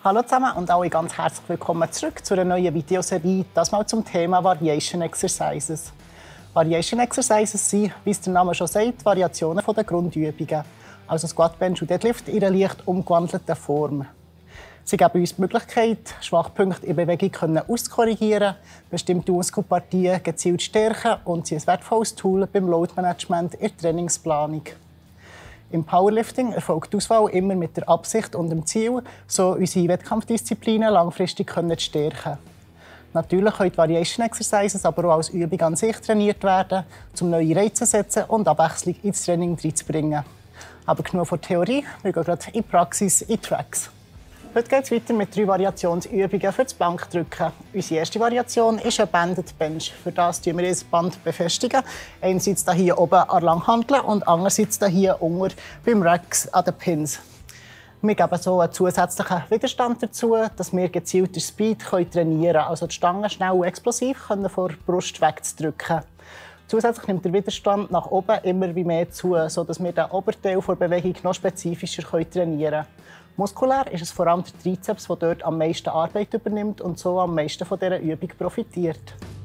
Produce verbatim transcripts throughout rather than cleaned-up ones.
Hallo zusammen und alle ganz herzlich willkommen zurück zu einer neuen Videoserie, das mal zum Thema Variation Exercises. Variation Exercises sind, wie es der Name schon sagt, Variationen der Grundübungen, also Squat, Bench und Deadlift in einer leicht umgewandelten Form. Sie geben uns die Möglichkeit, Schwachpunkte in Bewegung auszukorrigieren, bestimmte Muskelpartien gezielt zu stärken und sind ein wertvolles Tool beim Load-Management in der Trainingsplanung. Im Powerlifting erfolgt die Auswahl immer mit der Absicht und dem Ziel, so unsere Wettkampfdisziplinen langfristig zu stärken. Natürlich können die Variation Exercises aber auch als Übung an sich trainiert werden, um neue Reize zu setzen und Abwechslung ins Training reinzubringen. Aber genug von Theorie, wir gehen gerade in die Praxis, in die Tracks. Heute geht es weiter mit drei Variationsübungen für das Bankdrücken. Unsere erste Variation ist ein Banded Bench. Für das befestigen wir das Band befestigen. Einerseits hier oben an der Langhantel und andererseits hier unten beim Racks an den Pins. Wir geben so einen zusätzlichen Widerstand dazu, dass wir gezielter Speed trainieren können, also die Stange schnell und explosiv von der Brust wegzudrücken. Zusätzlich nimmt der Widerstand nach oben immer mehr zu, sodass wir den Oberteil der Bewegung noch spezifischer trainieren können. Muskulär ist es vor allem der Trizeps, der dort am meisten Arbeit übernimmt und so am meisten von dieser Übung profitiert.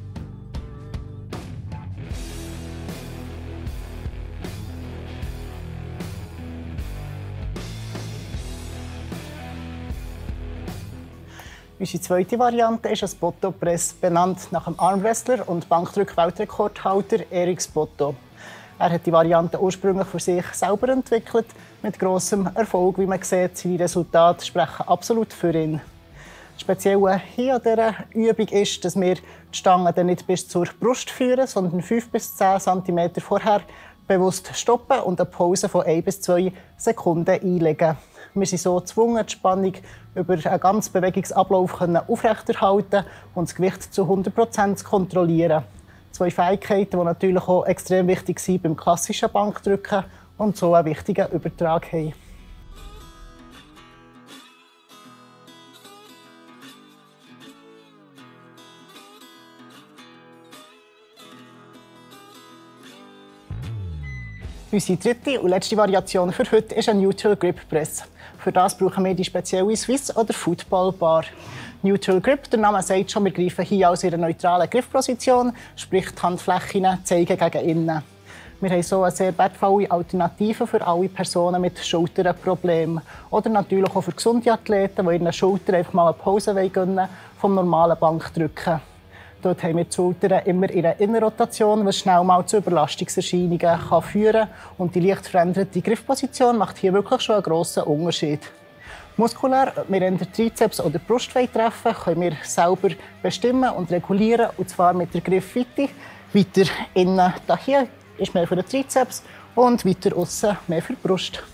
Unsere zweite Variante ist ein Spoto Press, benannt nach dem Armwrestler und Bankdrück-Weltrekordhalter Eric Spoto. Er hat die Variante ursprünglich für sich selber entwickelt, mit grossem Erfolg, wie man sieht. Seine Resultate sprechen absolut für ihn. Speziell hier an dieser Übung ist, dass wir die Stange dann nicht bis zur Brust führen, sondern fünf bis zehn Zentimeter vorher bewusst stoppen und eine Pause von ein bis zwei Sekunden einlegen. Wir sind so gezwungen, die Spannung über einen ganzen Bewegungsablauf aufrechterhalten und das Gewicht zu hundert Prozent zu kontrollieren. Zwei Fähigkeiten, die natürlich auch extrem wichtig sind beim klassischen Bankdrücken und so einen wichtigen Übertrag haben. Unsere dritte und letzte Variation für heute ist ein Neutral Grip Press. Für das brauchen wir die spezielle Swiss- oder Football-Bar. Neutral Grip, der Name sagt schon, wir greifen hier aus ihrer neutralen Griffposition, sprich die Handflächen zeigen gegen innen. Wir haben so eine sehr wertvolle Alternative für alle Personen mit Schulterproblemen. Oder natürlich auch für gesunde Athleten, die ihren Schultern einfach mal eine Pause gönnen vom normalen Bankdrücken. Dort haben wir die Schultern immer in einer Innenrotation, was schnell mal zu Überlastungserscheinungen kann führen kann. Und die leicht veränderte Griffposition macht hier wirklich schon einen grossen Unterschied. Muskulär, ob wir in der Trizeps oder Brust treffen, können wir selber bestimmen und regulieren, und zwar mit der Griffweite. Weiter innen hier ist mehr für den Trizeps und weiter außen mehr für die Brust.